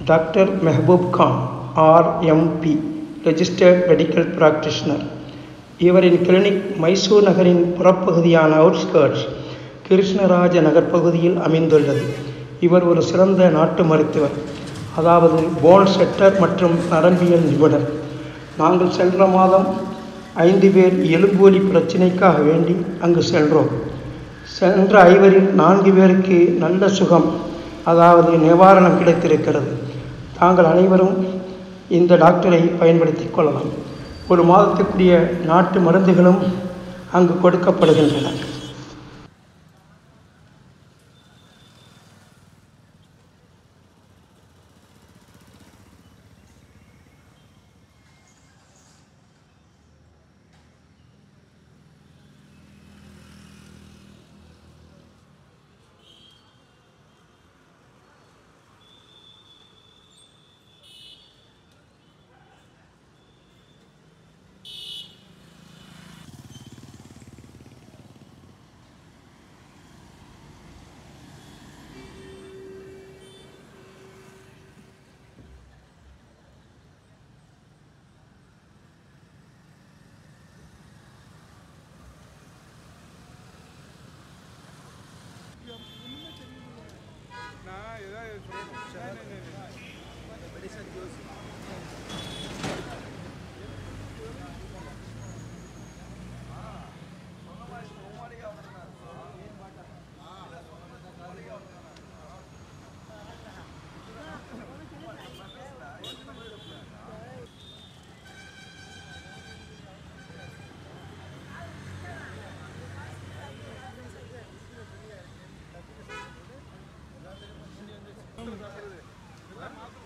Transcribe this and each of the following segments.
Dr. Mehboob Khan, RMP, registered medical practitioner. இவரின் clinic Mysore நகரின் புறப்பகுதியான அவுட்ஸ்கர்ட்ஸ் கிருஷ்ணராஜ நகர் பகுதியில் அமைந்துள்ளது. இவர் ஒரு சிறந்த நாட்டு மருத்துவர், அதாவது போன் செட்டர் மற்றும் நரம்பியல் நிபுணர். நாங்கள் சென்ற மாதம் 5 பேர் எலும்புவலி பிரச்சினைக்காக வேண்டி அங்கு சென்றோம். சென்ற 5 4 பேருக்கு நல்ல சுகம், அதாவது நிவாரணம் கிடைத்திருக்கிறது. தாங்கள் அனைவரும் இந்த டாக்டரை பயன்படுத்தி கொள்ளலாம். ஒரு மாதத்துக்குரிய நாட்டு மருந்துகளும் அங்கு கொடுக்கப்படுகின்றன.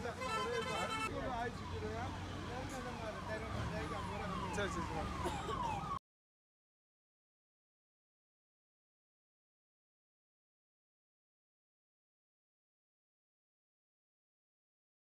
சரி.